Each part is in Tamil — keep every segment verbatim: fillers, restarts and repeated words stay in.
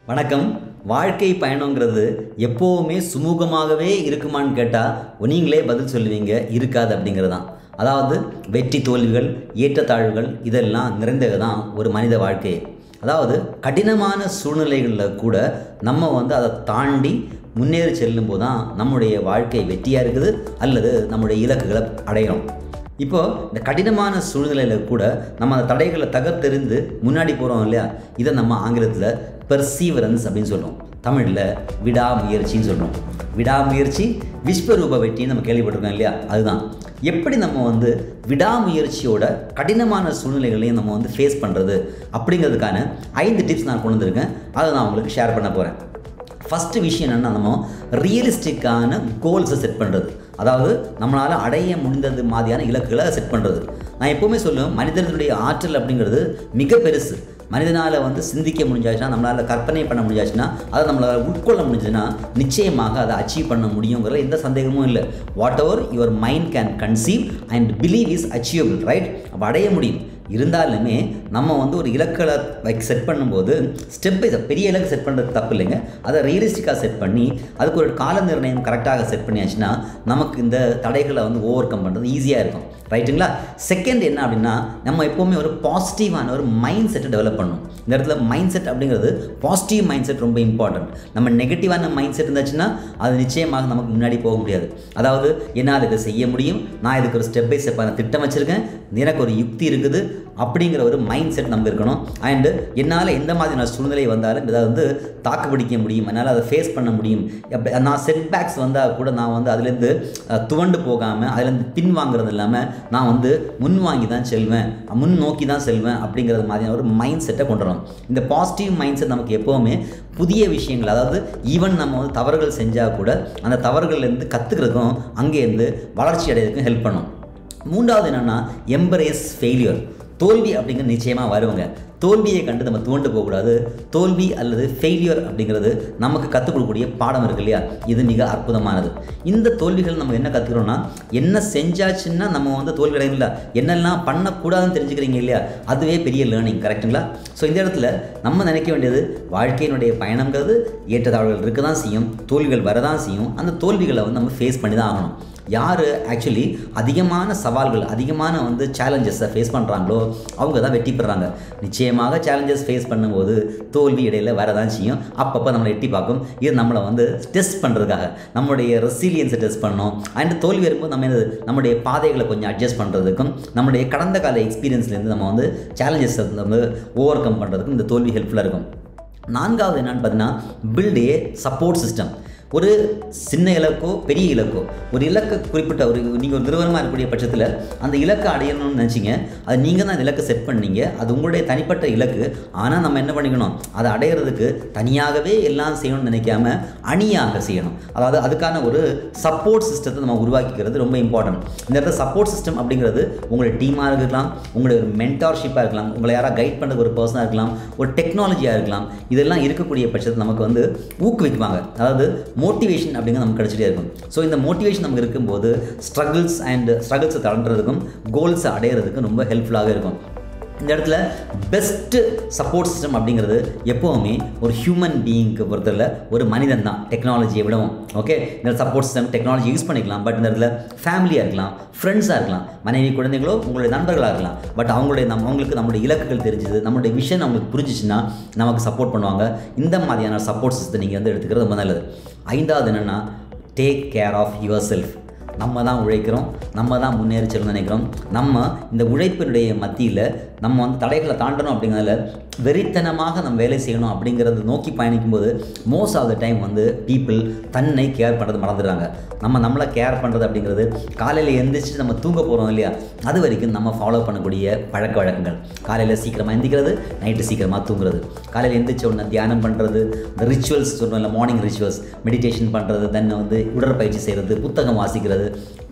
வணக்கம். வாழ்க்கை பயணங்கிறது எப்போவுமே சுமூகமாகவே இருக்குமான்னு கேட்டால் நீங்களே பதில் சொல்லுவீங்க, இருக்காது அப்படிங்கிறது தான். அதாவது வெற்றி தோல்விகள், ஏற்றத்தாழ்வுகள் இதெல்லாம் நிறைந்தது தான் ஒரு மனித வாழ்க்கை. அதாவது கடினமான சூழ்நிலைகளில் கூட நம்ம வந்து அதை தாண்டி முன்னேறி செல்லும்போது தான் நம்முடைய வாழ்க்கை வெற்றியாக இருக்குது அல்லது நம்முடைய இலக்குகளை அடைகிறோம். இப்போது இந்த கடினமான சூழ்நிலையில் கூட நம்ம அந்த தடைகளை தகர்த்தெறிந்து முன்னாடி போகிறோம் இல்லையா, இதை நம்ம ஆங்கிலத்தில் பெர்சீவரன்ஸ் அப்படின்னு சொல்கிறோம். தமிழில் விடாமுயற்சின்னு சொல்கிறோம். விடாமுயற்சி விஸ்வரூப வெற்றின்னு நம்ம கேள்விப்பட்டிருக்கோம் இல்லையா, அதுதான். எப்படி நம்ம வந்து விடாமுயற்சியோட கடினமான சூழ்நிலைகளையும் நம்ம வந்து ஃபேஸ் பண்ணுறது அப்படிங்கிறதுக்கான ஐந்து டிப்ஸ் நான் கொண்டு வந்திருக்கேன். அதை நான் உங்களுக்கு ஷேர் பண்ண போகிறேன். ஃபஸ்ட்டு விஷயம் என்னென்னா, நம்ம ரியலிஸ்டிக்கான கோல்ஸை செட் பண்ணுறது. அதாவது நம்மளால் அடைய முடிந்தது மாதிரியான இலக்குகளை செட் பண்ணுறது. நான் எப்போவுமே சொல்லுவேன், மனிதனுடைய ஆற்றல் அப்படிங்கிறது மிக பெருசு. மனிதனால் வந்து சிந்திக்க முடிஞ்சாச்சுன்னா, நம்மளால் கற்பனை பண்ண முடிஞ்சாச்சுன்னா, அதை நம்மளால் உட்கொள்ள முடிஞ்சதுன்னா நிச்சயமாக அதை அச்சீவ் பண்ண முடியுங்கிற எந்த சந்தேகமும் இல்லை. What ever your mind can conceive and believe is achievable, right? அப்போ அடைய முடியும். இருந்தாலுமே நம்ம வந்து ஒரு இலக்களை லைக் செட் பண்ணும்போது ஸ்டெப் பை ஸ்டெப், பெரிய இலக்கு செட் பண்ணுறது தப்பு இல்லைங்க. அதை ரியலிஸ்டிக்காக செட் பண்ணி அதுக்கு ஒரு கால நிர்ணயம் கரெக்டாக செட் பண்ணியாச்சுன்னா நமக்கு இந்த தடைகளை வந்து ஓவர் கம் பண்ணுறது ஈஸியாக இருக்கும், ரைட்டுங்களா? செகண்ட் என்ன அப்படின்னா, நம்ம எப்போவுமே ஒரு பாசிட்டிவான ஒரு மைண்ட் செட்டை டெவலப் பண்ணணும். இந்த இடத்துல மைண்ட் செட் அப்படிங்கிறது பாசிட்டிவ் மைண்ட் செட் ரொம்ப இம்பார்ட்டன்ட். நம்ம நெகட்டிவான மைண்ட் செட் இருந்துச்சுன்னா அது நிச்சயமாக நமக்கு முன்னாடி போக முடியாது. அதாவது என்னால் இதை செய்ய முடியும், நான் இதுக்கு ஒரு ஸ்டெப் பை ஸ்டெப்பான திட்டம் வச்சுருக்கேன், எனக்கு ஒரு யுக்தி இருக்குது அப்படிங்கிற ஒரு மைண்ட் செட் நம்ம இருக்கணும். அண்டு என்னால் எந்த மாதிரியான சூழ்நிலை வந்தாலும் இதை வந்து தாக்கு பிடிக்க முடியும், என்னால் அதை ஃபேஸ் பண்ண முடியும். நான் செட்பேக்ஸ் வந்தால் கூட நான் வந்து அதுலேருந்து துவண்டு போகாமல், அதுலேருந்து பின் வாங்குறது இல்லாமல் நான் வந்து முன் வாங்கி தான் செல்வேன், முன் நோக்கி தான் செல்வேன் அப்படிங்கிறது மாதிரியான ஒரு மைண்ட் செட்டை கொண்டு வரணும். இந்த பாசிட்டிவ் மைண்ட் செட் நமக்கு எப்போவுமே புதிய விஷயங்கள், அதாவது ஈவன் நம்ம வந்து தவறுகள் செஞ்சால் கூட அந்த தவறுகள்லேருந்து கற்றுக்கிறதுக்கும் அங்கேருந்து வளர்ச்சி அடையிறதுக்கும் ஹெல்ப் பண்ணும். மூன்றாவது என்னென்னா, எம்பரேஸ் ஃபெயிலியர். தோல்வி அப்படிங்கிறது நிச்சயமாக வருவாங்க. தோல்வியை கண்டு நம்ம துவண்டு போகக்கூடாது. தோல்வி அல்லது ஃபெயிலியர் அப்படிங்கிறது நமக்கு கற்றுக் கொடுக்கக்கூடிய பாடம் இருக்கு இல்லையா, இது மிக அற்புதமானது. இந்த தோல்விகள் நம்ம என்ன கற்றுக்கிறோன்னா, என்ன செஞ்சாச்சுன்னா நம்ம வந்து தோல்வி அடையல, என்னெல்லாம் பண்ணக்கூடாதுன்னு தெரிஞ்சுக்கிறீங்க இல்லையா, அதுவே பெரிய லேர்னிங், கரெக்டுங்களா? ஸோ இந்த இடத்துல நம்ம நினைக்க வேண்டியது, வாழ்க்கையினுடைய பயணங்கிறது ஏற்றத்தாழ்வுகள் இருக்க தான் செய்யும், தோல்விகள் வரதான் செய்யும். அந்த தோல்விகளை வந்து நம்ம ஃபேஸ் பண்ணி தான் ஆகணும். யார் ஆக்சுவலி அதிகமான சவால்கள், அதிகமான வந்து சேலஞ்சஸை ஃபேஸ் பண்ணுறாங்களோ அவங்க தான் வெற்றி பெறுறாங்க. நிச்சயமாக சேலஞ்சஸ் ஃபேஸ் பண்ணும்போது தோல்வி இடையில் வரதான் செய்யும். அப்பப்போ நம்மளை எட்டி பார்க்கும். இது நம்மளை வந்து டெஸ்ட் பண்ணுறதுக்காக, நம்மளுடைய ரெசிலியன்ஸை டெஸ்ட் பண்ணணும். அண்ட் தோல்வி வரும்போது நம்ம என்னது, நம்முடைய பாதைகளை கொஞ்சம் அட்ஜஸ்ட் பண்ணுறதுக்கும், நம்முடைய கடந்த கால எக்ஸ்பீரியன்ஸ்லேருந்து நம்ம வந்து சேலஞ்சஸை வந்து ஓவர் கம் பண்ணுறதுக்கும் இந்த தோல்வி ஹெல்ப்ஃபுல்லாக இருக்கும். நான்காவது என்னென்னு பார்த்தீங்கன்னா, பில்ட் ஏ சப்போர்ட் சிஸ்டம். ஒரு சின்ன இலக்கோ பெரிய இலக்கோ, ஒரு இலக்கை குறிப்பிட்ட ஒரு நீங்கள் ஒரு நிறுவனமாக இருக்கக்கூடிய பட்சத்தில் அந்த இலக்கை அடையணும்னு நினச்சிங்க, அது நீங்கள் தான் அந்த இலக்கை செட் பண்ணீங்க, அது உங்களுடைய தனிப்பட்ட இலக்கு. ஆனால் நம்ம என்ன பண்ணிக்கணும், அதை அடையிறதுக்கு தனியாகவே எல்லாம் செய்யணும்னு நினைக்காம அணியாக செய்யணும். அதாவது அதுக்கான ஒரு சப்போர்ட் சிஸ்டத்தை நம்ம உருவாக்கிக்கிறது ரொம்ப இம்பார்ட்டன்ட். இந்த இடத்துல சப்போர்ட் சிஸ்டம் அப்படிங்கிறது உங்களுடைய டீமாக இருக்கலாம், உங்களுடைய ஒரு மென்டார்ஷிப்பாக இருக்கலாம், உங்களை யாராவது கைட் பண்ணுறது ஒரு பர்சனாக இருக்கலாம், ஒரு டெக்னாலஜியாக இருக்கலாம். இதெல்லாம் இருக்கக்கூடிய பட்சத்தில் நமக்கு வந்து ஊக்குவிக்குவாங்க. அதாவது மோட்டிவேஷன் அப்படிங்கிறது நமக்கு கிடச்சிட்டே இருக்கும். ஸோ இந்த மோட்டிவேஷன் நமக்கு இருக்கும்போது ஸ்ட்ரகிள்ஸ் அண்ட் ஸ்ட்ரகிள்ஸை தாண்டுறதுக்கும் கோல்ஸை அடையிறதுக்கும் ரொம்ப ஹெல்ப்ஃபுல்லாக இருக்கும். இந்த இடத்துல பெஸ்ட்டு சப்போர்ட் சிஸ்டம் அப்படிங்கிறது எப்போவுமே ஒரு ஹியூமன் பீயிங்க்கு பொறுத்தவரை ஒரு மனிதன் தான், டெக்னாலஜியை விடவும். ஓகே, இந்த சப்போர்ட் சிஸ்டம் டெக்னாலஜி யூஸ் பண்ணிக்கலாம். பட் இந்த இடத்துல ஃபேமிலியாக இருக்கலாம், ஃப்ரெண்ட்ஸாக இருக்கலாம், மனைவி குழந்தைகளோ உங்களுடைய நண்பர்களாக இருக்கலாம். பட் அவங்களுடைய நம்ம அவங்களுக்கு நம்மளுடைய இலக்குகள் தெரிஞ்சுது, நம்மளுடைய விஷன் அவங்களுக்கு புரிஞ்சிச்சுன்னா நமக்கு சப்போர்ட் பண்ணுவாங்க. இந்த மாதிரியான சப்போர்ட் சிஸ்டத்தை நீங்கள் வந்து எடுத்துக்கிறது ரொம்ப நல்லது. ஐந்தாவது என்னென்னா, take care of your self. நம்ம தான் உழைக்கிறோம், நம்ம தான் முன்னேறி செல்லணும்னு நினைக்கிறோம். நம்ம இந்த உழைப்பினுடைய மத்தியில் நம்ம வந்து தடைகளை தாண்டணும் அப்படிங்கிறதுல வெறித்தனமாக நம்ம வேலை செய்யணும் அப்படிங்கிறது நோக்கி பயணிக்கும்போது மோஸ்ட் ஆஃப் த டைம் வந்து பீப்புள் தன்னை கேர் பண்ணுறது மறந்துடுறாங்க. நம்ம நம்மளை கேர் பண்ணுறது அப்படிங்கிறது காலையில் எழுந்திரிச்சு நம்ம தூங்க போகிறோம் இல்லையா, அது வரைக்கும் நம்ம ஃபாலோ பண்ணக்கூடிய பழக்க வழக்கங்கள். காலையில் சீக்கிரமாக எந்திக்கிறது, நைட்டு சீக்கிரமாக தூங்குறது, காலையில் எந்திரிச்ச உடனே தியானம் பண்ணுறது, இந்த ரிச்சுவல்ஸ் சொல்கிறோம் இல்லை, மார்னிங் ரிச்சுவல்ஸ், மெடிடேஷன் பண்ணுறது, தென் வந்து உடற்பயிற்சி செய்கிறது, புத்தகம் வாசிக்கிறது,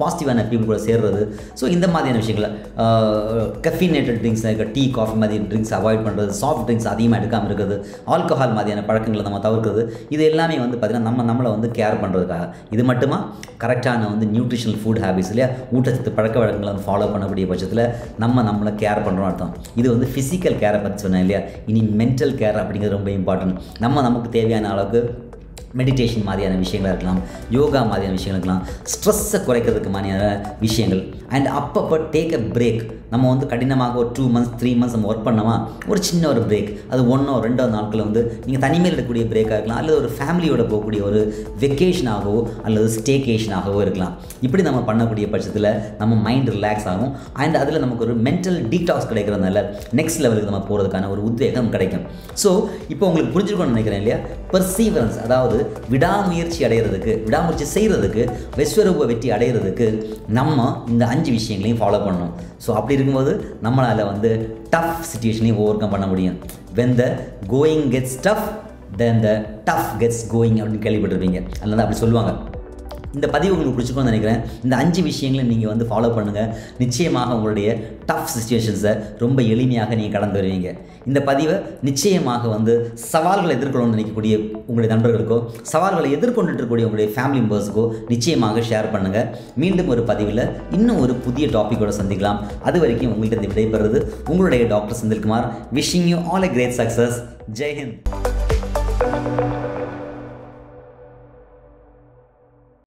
பாசிட்டிவான பீப்புள் கூட சேர்றது. ஸோ இந்த மாதிரியான விஷயங்கள், கஃபினேட்டட் ட்ரிங்க்ஸ் டீ காஃபி மாதிரி ட்ரிங்க்ஸ் அவாய்ட் பண்ணுறது, சாஃப்ட் ட்ரிங்க்ஸ் அதிகமாக எடுக்காமல் இருக்கிறது, ஆல்கஹால் மாதிரியான பழக்கங்களை நம்ம தவிர்க்கிறது, இது எல்லாமே வந்து பார்த்திங்கன்னா நம்ம நம்மளை வந்து கேர் பண்ணுறதுக்காக. இது மட்டுமா கரெக்டான வந்து நியூட்ரிஷனல் ஃபுட் ஹேபிட்ஸ் இல்லையா, ஊட்டச்சத்து பழக்க வழக்கங்களை வந்து ஃபாலோ பண்ணக்கூடிய பட்சத்தில் நம்ம நம்மளை கேர் பண்ணுறோம் அர்த்தம். இது வந்து ஃபிசிக்கல் கேரை பற்றி சொன்னேன் இல்லையா. இனி மென்டல் கேர் அப்படிங்கிறது ரொம்ப இம்பார்ட்டன்ட். நம்ம நமக்கு தேவையான அளவுக்கு மெடிடேஷன் மாதிரியான விஷயங்களாக இருக்கலாம், யோகா மாதிரியான விஷயங்கள் இருக்கலாம், ஸ்ட்ரெஸ்ஸை குறைக்கிறதுக்கு மாதிரியான விஷயங்கள். அண்ட் அப்பப்போ டேக் அ பிரேக். நம்ம வந்து கடினமாக ஒரு டூ மந்த்ஸ் த்ரீ மந்த்ஸ் நம்ம ஒர்க் பண்ணோமா, ஒரு சின்ன ஒரு பிரேக், அது ஒன்றோ ரெண்டோ நாட்கள் வந்து நீங்கள் தனிமையில் இருக்கக்கூடிய பிரேக்காக இருக்கலாம், அல்லது ஒரு ஃபேமிலியோட போகக்கூடிய ஒரு வெக்கேஷனாகவோ அல்லது ஸ்டேகேஷனாகவோ இருக்கலாம். இப்படி நம்ம பண்ணக்கூடிய பட்சத்தில் நம்ம மைண்ட் ரிலாக்ஸ் ஆகும். அண்ட் அதில் நமக்கு ஒரு மென்டல் டீடாக்ஸ் கிடைக்கிறதுனால நெக்ஸ்ட் லெவலுக்கு நம்ம போகிறதுக்கான ஒரு உத்வேகம் கிடைக்கும். ஸோ இப்போ உங்களுக்கு புரிஞ்சுக்கணும்னு நினைக்கிறேன் இல்லையா. பெர்சீவரன்ஸ், அதாவது விடாமுயற்சி அடைகிறதுக்கு, விடாமுயற்சி செய்கிறதுக்கு, விஸ்வரூப வெற்றி அடைகிறதுக்கு நம்ம இந்த அஞ்சு விஷயங்களையும் ஃபாலோ பண்ணணும். ஸோ அப்படி இருக்கும்போது நம்மளால் வந்து டஃப் சுச்சுவேஷனையும் ஓவர் கம் பண்ண முடியும். when the going gets tough then the tough gets going அப்படின்னு கேள்விப்பட்டிருப்பீங்க. அதனால அப்படி சொல்லுவாங்க. இந்த பதிவு உங்களுக்கு பிடிச்சிக்கணும்னு நினைக்கிறேன். இந்த அஞ்சு விஷயங்களை நீங்கள் வந்து ஃபாலோ பண்ணுங்கள். நிச்சயமாக உங்களுடைய டஃப் சுச்சுவேஷன்ஸை ரொம்ப எளிமையாக நீங்கள் கடந்து வருவீங்க. இந்த பதிவை நிச்சயமாக வந்து சவால்களை எதிர்கொள்ளணும்னு நினைக்கக்கூடிய உங்களுடைய நண்பர்களுக்கோ, சவால்களை எதிர்கொண்டுட்டு இருக்கக்கூடிய உங்களுடைய ஃபேமிலி மெம்பர்ஸுக்கோ நிச்சயமாக ஷேர் பண்ணுங்கள். மீண்டும் ஒரு பதிவில் இன்னும் ஒரு புதிய டாப்பிக்கோடு சந்திக்கலாம். அது வரைக்கும் உங்கள்கிட்ட விடைபெறுறது உங்களுடைய doctor Senthilkumar. Wishing you all a great success. Jai Hind.